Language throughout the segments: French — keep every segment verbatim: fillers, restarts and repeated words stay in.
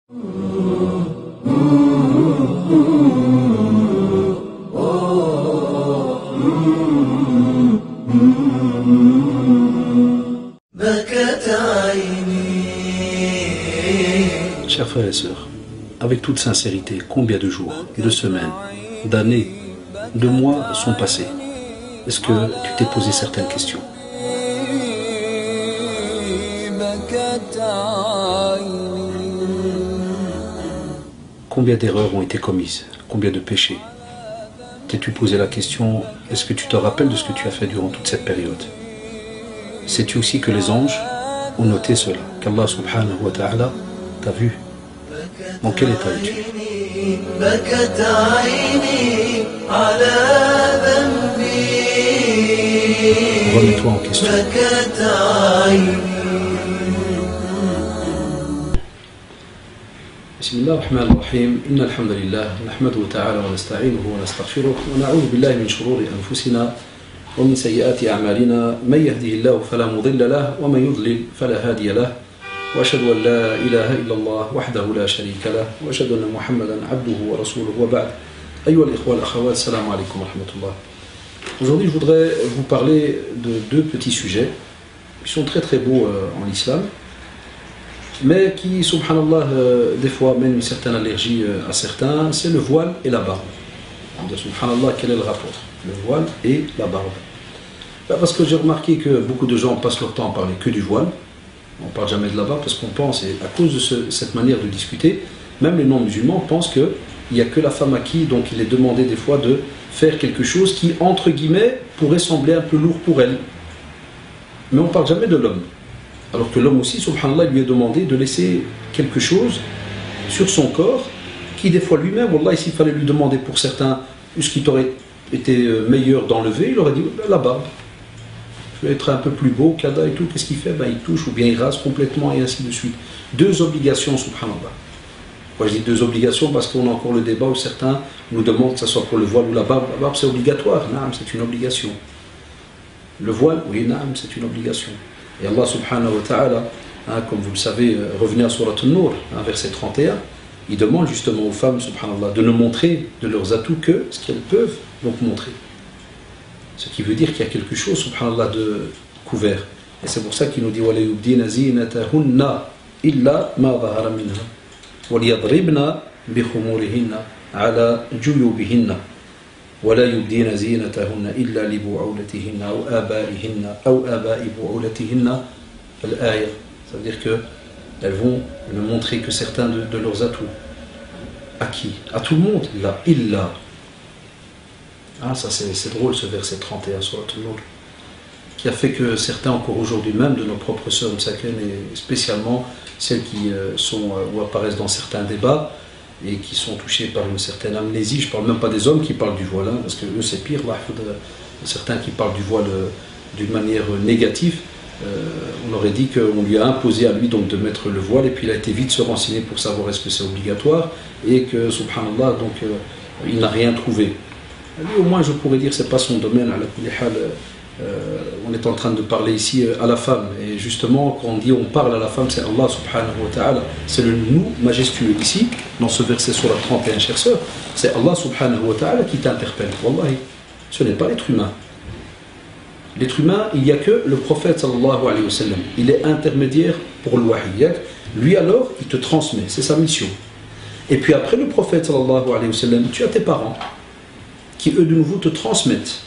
Chers frères et sœurs, avec toute sincérité, combien de jours, de semaines, d'années, de mois sont passés? Est-ce que tu t'es posé certaines questions? Combien d'erreurs ont été commises? Combien de péchés? T'es-tu posé la question, est-ce que tu te rappelles de ce que tu as fait durant toute cette période? Sais-tu aussi que les anges ont noté cela, qu'Allah subhanahu wa ta'ala t'a vu? Dans quel état es-tu? Remets-toi en question. بسم الله الرحمن الرحيم إن الحمد لله نحمده تعالى ونستعينه ونستغفره ونعوذ بالله من شرور أنفسنا ومن سيئات أعمالنا من يهده الله فلا مضل له ومن يضلل فلا هادي له وأشهد أن لا إله إلا الله وحده لا شريك له وأشهد أن محمدا عبده ورسوله وبعد أيها الإخوة والأخوات السلام عليكم ورحمة الله. Aujourd'hui je voudrais vous parler de deux petits sujets qui sont très très beaux en islam, mais qui, subhanallah, euh, des fois mènent une certaine allergie euh, à certains, c'est le voile et la barbe. Donc, subhanallah, quel est le rapport? Le voile et la barbe. Ben, parce que j'ai remarqué que beaucoup de gens passent leur temps à parler que du voile, on ne parle jamais de la barbe, parce qu'on pense, et à cause de ce, cette manière de discuter, même les non-musulmans pensent qu'il n'y a que la femme à qui, donc il est demandé des fois de faire quelque chose qui, entre guillemets, pourrait sembler un peu lourd pour elle. Mais on ne parle jamais de l'homme. Alors que l'homme aussi, subhanallah, lui est demandé de laisser quelque chose sur son corps qui, des fois, lui-même, wallah, s'il fallait lui demander pour certains ce qui t'aurait été meilleur d'enlever, il aurait dit la barbe. Je vais être un peu plus beau, kada et tout, qu'est-ce qu'il fait? Ben, il touche ou bien il rase complètement et ainsi de suite. Deux obligations, subhanallah. Moi je dis deux obligations parce qu'on a encore le débat où certains nous demandent que ce soit pour le voile ou la barbe. La barbe c'est obligatoire, naam, c'est une obligation. Le voile, oui, naam, c'est une obligation. Et Allah subhanahu wa ta'ala, hein, comme vous le savez, revenez à Surat An-Nur, hein, verset trente et un, il demande justement aux femmes, subhanallah, de ne montrer de leurs atouts que ce qu'elles peuvent donc montrer. Ce qui veut dire qu'il y a quelque chose, subhanallah, de couvert. Et c'est pour ça qu'il nous dit وَلَا يُبْدِينَ زِينَتَهُنَّ إِلَّا مَا ظَهَرَ مِنْهَا وَلْيَضْرِبْنَ بِخُمُورِهِنَّ عَلَى جُيُوبِهِنَّ ولا يبدين زينتهن إلا لبعولتهن أو آبائهن أو آباء بعولتهن الآية. Ça veut dire qu'elles vont ne montrer que certains de, de leurs atouts. À qui? À tout le monde. Là, illa. Ah, ça c'est drôle ce verset trente et un sur tout le monde. Qui a fait que certains encore aujourd'hui même de nos propres sœurs Msaken et spécialement celles qui euh, sont euh, ou apparaissent dans certains débats et qui sont touchés par une certaine amnésie. Je ne parle même pas des hommes qui parlent du voile, hein, parce que eux c'est pire, là, certains qui parlent du voile euh, d'une manière négative. Euh, on aurait dit qu'on lui a imposé à lui donc de mettre le voile, et puis il a été vite se renseigner pour savoir est-ce que c'est obligatoire, et que, subhanallah, donc, euh, il n'a rien trouvé. Lui, au moins, je pourrais dire, c'est pas son domaine, à la kulli hal. Euh, on est en train de parler ici à la femme, et justement quand on dit on parle à la femme, c'est Allah subhanahu wa ta'ala, c'est le nous majestueux ici dans ce verset sur la trente et un, chère sœur, c'est Allah subhanahu wa ta'ala qui t'interpelle. Wallahi, ce n'est pas l'être humain. L'être humain, il n'y a que le prophète sallallahu alayhi wa sallam, il est intermédiaire pour le wahi. Lui alors il te transmet, c'est sa mission. Et puis après le prophète sallallahu alayhi wa sallam, tu as tes parents qui eux de nouveau te transmettent.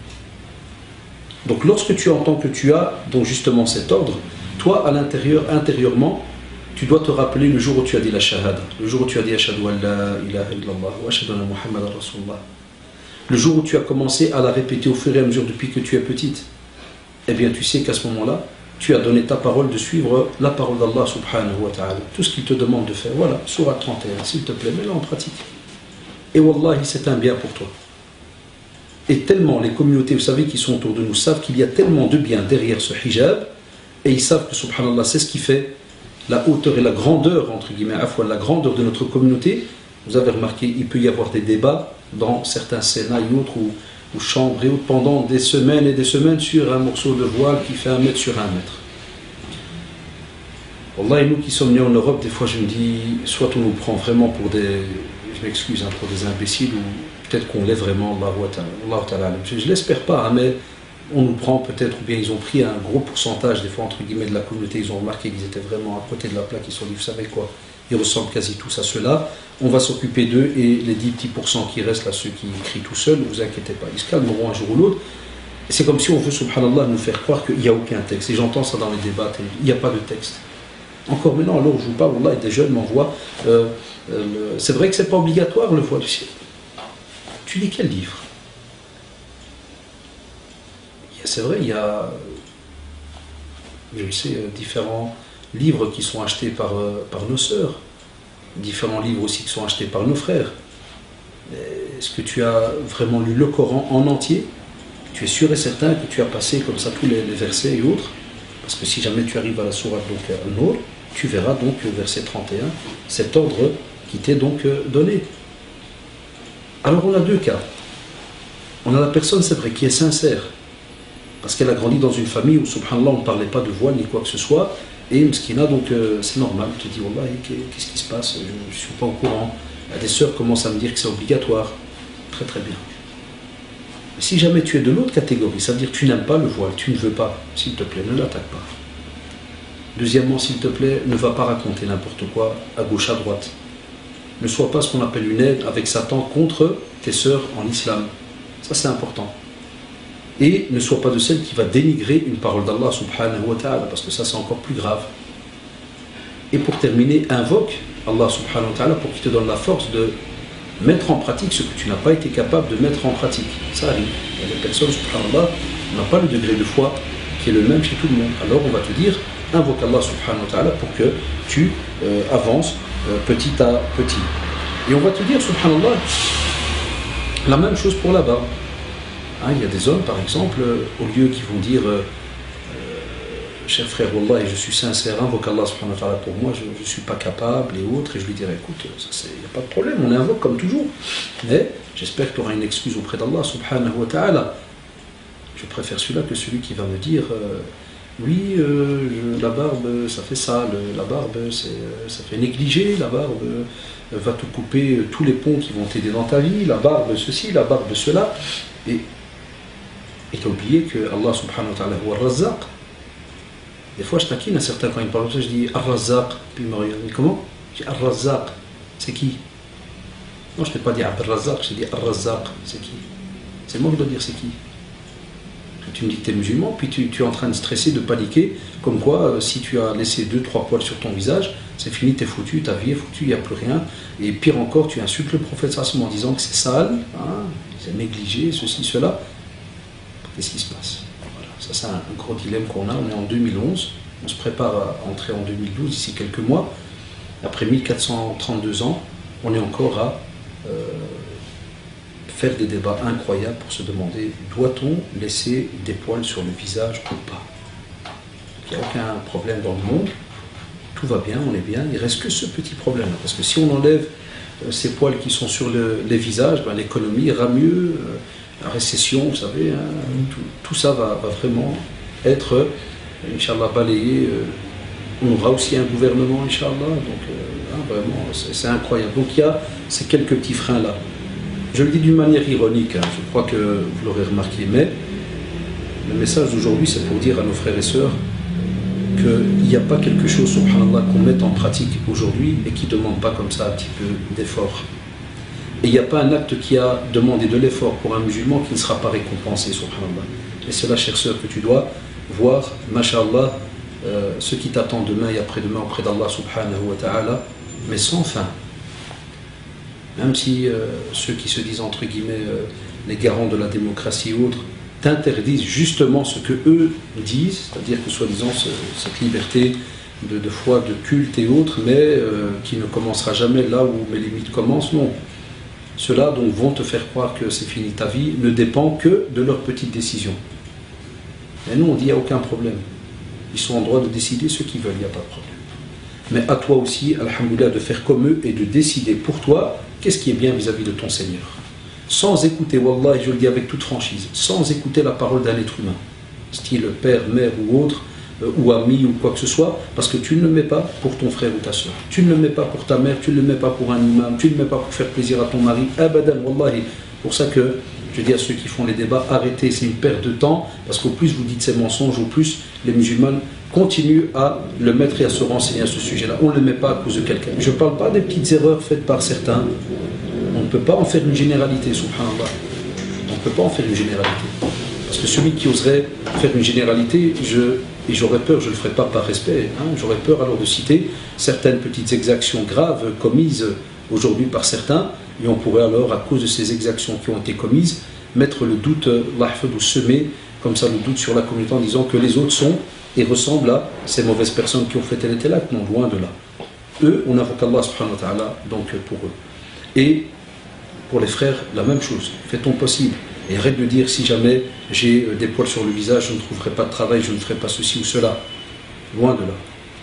Donc lorsque tu entends que tu as donc justement cet ordre, toi à l'intérieur, intérieurement, tu dois te rappeler le jour où tu as dit la shahada, le jour où tu as dit ashhadu an la ilaha illallah wa ashhadu anna muhammadan rasulullah, le jour où tu as commencé à la répéter au fur et à mesure depuis que tu es petite, eh bien tu sais qu'à ce moment-là, tu as donné ta parole de suivre la parole d'Allah subhanahu wa ta'ala, tout ce qu'il te demande de faire. Voilà, sourate trente et un, s'il te plaît, mets-le en pratique. Et wallahi, c'est un bien pour toi. Et tellement les communautés, vous savez, qui sont autour de nous, savent qu'il y a tellement de bien derrière ce hijab, et ils savent que, subhanallah, c'est ce qui fait la hauteur et la grandeur, entre guillemets, à la fois la grandeur de notre communauté. Vous avez remarqué, il peut y avoir des débats dans certains sénats et autres, ou, ou chambres et autres, pendant des semaines et des semaines sur un morceau de voile qui fait un mètre sur un mètre. Wallah, et nous qui sommes nés en Europe, des fois je me dis, soit on nous prend vraiment pour des, je m'excuse, hein, pour des imbéciles, ou peut-être qu'on l'est vraiment, Allah ta'ala. Je ne l'espère pas, hein, mais on nous prend peut-être, ou bien ils ont pris un gros pourcentage, des fois entre guillemets, de la communauté, ils ont remarqué qu'ils étaient vraiment à côté de la plaque, ils se sont dit, vous savez quoi, ils ressemblent quasi tous à ceux-là, on va s'occuper d'eux, et les dix petits pourcents qui restent là, ceux qui crient tout seuls, ne vous inquiétez pas, ils se calmeront un jour ou l'autre. Et c'est comme si on veut, subhanallah, nous faire croire qu'il n'y a aucun texte, et j'entends ça dans les débats, il n'y a pas de texte. Encore maintenant, alors je vous parle, Allah, et des jeunes m'envoient, euh, euh, c'est vrai que c'est pas obligatoire le voile du ciel. Tu lis quel livre? C'est vrai, il y a, je sais, différents livres qui sont achetés par, par nos sœurs, différents livres aussi qui sont achetés par nos frères. Est-ce que tu as vraiment lu le Coran en entier? Tu es sûr et certain que tu as passé comme ça tous les, les versets et autres? Parce que si jamais tu arrives à la sourate donc à Nour, tu verras donc verset trente et un, cet ordre qui t'est donc donné. Alors on a deux cas. On a la personne, c'est vrai, qui est sincère, parce qu'elle a grandi dans une famille où, subhanallah, on ne parlait pas de voile ni quoi que ce soit, et Mskina, donc euh, c'est normal, tu te dis, wallah, qu'est-ce qui se passe? Je ne suis pas au courant. Des sœurs commencent à me dire que c'est obligatoire. Très très bien. Mais si jamais tu es de l'autre catégorie, ça veut dire que tu n'aimes pas le voile, tu ne veux pas, s'il te plaît, ne l'attaque pas. Deuxièmement, s'il te plaît, ne va pas raconter n'importe quoi à gauche, à droite. Ne sois pas ce qu'on appelle une aide avec Satan contre tes sœurs en islam. Ça c'est important. Et ne sois pas de celle qui va dénigrer une parole d'Allah subhanahu wa ta'ala, parce que ça c'est encore plus grave. Et pour terminer, invoque Allah subhanahu wa ta'ala pour qu'il te donne la force de mettre en pratique ce que tu n'as pas été capable de mettre en pratique. Ça arrive. Il y a des personnes, subhanallah, n'ont pas le degré de foi qui est le même chez tout le monde. Alors on va te dire, invoque Allah subhanahu wa ta'ala pour que tu euh, avances euh, petit à petit. Et on va te dire, subhanallah, la même chose pour la barbe. Hein, il y a des hommes, par exemple, euh, au lieu qui vont dire euh, euh, cher frère, wallah, je suis sincère, invoque Allah subhanahu wa ta'ala pour moi, je ne suis pas capable et autres, et je lui dirai, écoute, il n'y a pas de problème, on invoque comme toujours, mais j'espère que tu auras une excuse auprès d'Allah subhanahu wa ta'ala. Je préfère celui-là que celui qui va me dire euh, oui, euh, je, la barbe, ça fait ça, le, la barbe, ça fait négliger, la barbe euh, va te couper euh, tous les ponts qui vont t'aider dans ta vie, la barbe ceci, la barbe cela, et Et tu as oublié que Allah subhanahu wa ta'ala est Ar-Razzaq. Des fois je taquine à certains quand ils me parlent de ça, je dis Ar-Razzaq, puis ils me regardent, mais comment? Je dis Ar-Razzaq, c'est qui? Non, je ne t'ai pas dit Abd-Razzaq, je t'ai dit Ar-Razzaq, c'est qui? C'est moi qui dois dire c'est qui? Tu me dis que tu es musulman, puis tu, tu es en train de stresser, de paniquer, comme quoi euh, si tu as laissé deux, trois poils sur ton visage, c'est fini, tu es foutu, ta vie est foutue, il n'y a plus rien. Et pire encore, tu insultes le prophète sallallahu alayhi wa sallam en disant que c'est sale, hein, c'est négligé, ceci, cela. Qu'est-ce qui se passe? Voilà. Ça c'est un, un gros dilemme qu'on a. On est en deux mille onze, on se prépare à entrer en deux mille douze, d'ici quelques mois. Après mille quatre cent trente-deux ans, on est encore à euh, faire des débats incroyables pour se demander, doit-on laisser des poils sur le visage ou pas? Il n'y a aucun problème dans le monde, tout va bien, on est bien, il ne reste que ce petit problème-là. Parce que si on enlève euh, ces poils qui sont sur le, les visages, ben, l'économie ira mieux, euh, la récession, vous savez, hein, tout, tout ça va, va vraiment être, euh, Inch'Allah, balayé. Euh, on aura aussi un gouvernement, Inch'Allah, donc euh, hein, vraiment, c'est incroyable. Donc il y a ces quelques petits freins-là. Je le dis d'une manière ironique, hein, je crois que vous l'aurez remarqué, mais le message d'aujourd'hui, c'est pour dire à nos frères et sœurs qu'il n'y a pas quelque chose, subhanallah, qu'on mette en pratique aujourd'hui et qui ne demande pas comme ça un petit peu d'effort. Et il n'y a pas un acte qui a demandé de l'effort pour un musulman qui ne sera pas récompensé, subhanallah. Et c'est là, chère sœur, que tu dois voir, masha'Allah, euh, ce qui t'attend demain et après-demain auprès d'Allah subhanahu wa ta'ala, mais sans fin. Même si euh, ceux qui se disent entre guillemets euh, les garants de la démocratie ou autres t'interdisent justement ce que eux disent, c'est-à-dire que soi-disant ce, cette liberté de, de foi, de culte et autres, mais euh, qui ne commencera jamais là où mes limites commencent, non. Ceux-là donc vont te faire croire que c'est fini ta vie, ne dépend que de leurs petites décisions. Et nous on dit il n'y a aucun problème. Ils sont en droit de décider ce qu'ils veulent, il n'y a pas de problème. Mais à toi aussi, alhamdoulilah, de faire comme eux et de décider pour toi qu'est-ce qui est bien vis-à-vis de ton Seigneur. Sans écouter, wallah, et je le dis avec toute franchise, sans écouter la parole d'un être humain, style père, mère ou autre, ou ami ou quoi que ce soit, parce que tu ne le mets pas pour ton frère ou ta soeur, tu ne le mets pas pour ta mère, tu ne le mets pas pour un imam, tu ne le mets pas pour faire plaisir à ton mari, abadan, wallahi. Pour ça que je dis à ceux qui font les débats, arrêtez, c'est une perte de temps, parce qu'au plus vous dites ces mensonges, au plus les musulmans continuent à le mettre et à se renseigner à ce sujet-là. On ne le met pas à cause de quelqu'un. Je ne parle pas des petites erreurs faites par certains. On ne peut pas en faire une généralité, subhanallah. On ne peut pas en faire une généralité. Parce que celui qui oserait faire une généralité, je, et j'aurais peur, je ne le ferai pas par respect, hein, j'aurais peur alors de citer certaines petites exactions graves commises aujourd'hui par certains, et on pourrait alors, à cause de ces exactions qui ont été commises, mettre le doute, ou semer comme ça le doute sur la communauté en disant que les autres sont et ressemblent à ces mauvaises personnes qui ont fait tel et tel acte. Non, loin de là. Eux, on invoque Allah subhanahu wa ta'ala donc pour eux. Et pour les frères, la même chose. Fais ton possible. Et arrête de dire si jamais j'ai des poils sur le visage, je ne trouverai pas de travail, je ne ferai pas ceci ou cela. Loin de là.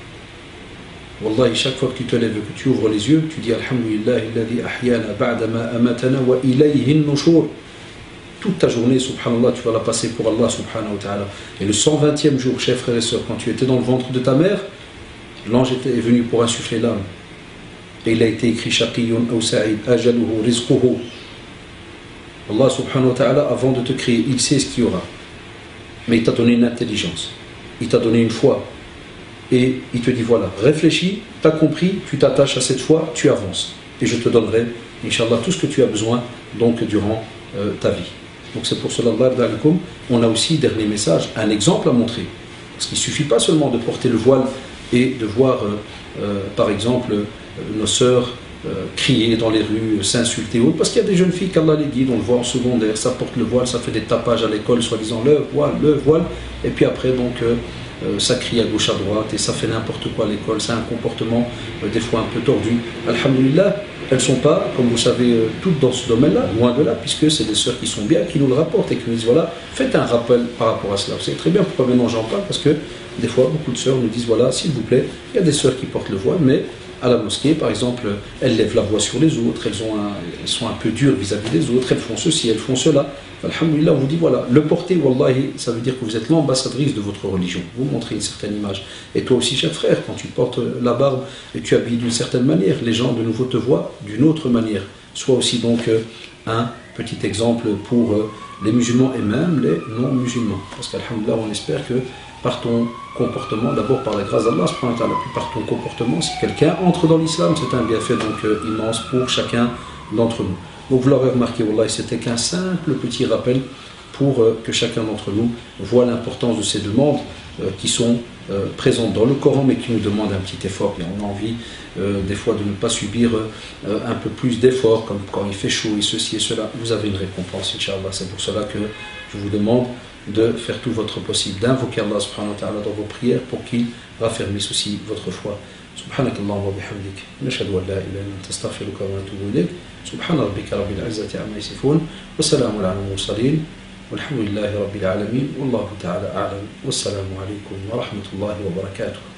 Wallahi, chaque fois que tu te lèves et que tu ouvres les yeux, tu dis Alhamdulillah, alladhi ahyana ba'da ma amatana wa ilayhi an-nushur. Toute ta journée, subhanallah, tu vas la passer pour Allah subhanahu wa ta'ala. Et le cent vingtième jour, chers frères et sœurs, quand tu étais dans le ventre de ta mère, l'ange est venu pour insuffler l'âme. Et il a été écrit Shaqiyun ou Sa'id, ajaluhu, rizquhu. Allah subhanahu wa ta'ala, avant de te créer, il sait ce qu'il y aura. Mais il t'a donné une intelligence. Il t'a donné une foi. Et il te dit voilà, réfléchis, tu as compris, tu t'attaches à cette foi, tu avances. Et je te donnerai, Inch'Allah, tout ce que tu as besoin donc durant euh, ta vie. Donc c'est pour cela, on a aussi, dernier message, un exemple à montrer. Parce qu'il ne suffit pas seulement de porter le voile et de voir, euh, euh, par exemple, euh, nos sœurs euh, crier dans les rues, s'insulter, parce qu'il y a des jeunes filles qu'Allah les guide, on le voit en secondaire, ça porte le voile, ça fait des tapages à l'école, soi-disant le voile, le voile, et puis après, donc, euh, euh, ça crie à gauche, à droite, et ça fait n'importe quoi à l'école, c'est un comportement euh, des fois un peu tordu. Alhamdulillah, elles ne sont pas, comme vous savez, euh, toutes dans ce domaine-là, loin de là, puisque c'est des sœurs qui sont bien, qui nous le rapportent, et qui nous disent, voilà, faites un rappel par rapport à cela. Vous savez très bien pourquoi maintenant j'en parle, parce que des fois, beaucoup de sœurs nous disent, voilà, s'il vous plaît, il y a des sœurs qui portent le voile, mais à la mosquée, par exemple, elles lèvent la voix sur les autres, elles, ont un, elles sont un peu dures vis-à-vis des autres, elles font ceci, elles font cela. Alhamdulillah, on vous dit, voilà, le porter, wallahi, ça veut dire que vous êtes l'ambassadrice de votre religion. Vous montrez une certaine image. Et toi aussi, cher frère, quand tu portes la barbe et tu habilles d'une certaine manière, les gens de nouveau te voient d'une autre manière. Sois aussi donc un petit exemple pour les musulmans et même les non-musulmans. Parce qu'alhamdulillah, on espère que par ton comportement, d'abord par la grâce d'Allah, puis par ton comportement, si quelqu'un entre dans l'islam, c'est un bienfait donc euh, immense pour chacun d'entre nous. Donc vous l'aurez remarqué, Wallah, c'était qu'un simple petit rappel pour euh, que chacun d'entre nous voit l'importance de ces demandes euh, qui sont euh, présentes dans le Coran, mais qui nous demandent un petit effort. Et on a envie euh, des fois de ne pas subir euh, un peu plus d'efforts, comme quand il fait chaud et ceci et cela. Vous avez une récompense, Inch'Allah. C'est pour cela que je vous demande de faire tout votre possible, d'invoquer Allah subhanahu wa ta'ala dans vos prières pour qu'il raffermisse aussi votre foi. Subhanakallah wa bihamdik. Nashhadu an la ilaha illa anta astaghfiruka wa atubu ilayk. Subhana rabbika rabbil izzati amma yasifun. Wa salamun ala al-mursalin. Walhamdulillahi rabbil alamin. Wallahu ta'ala a'lam. Wassalamu alaykum wa rahmatullahi wa barakatuh.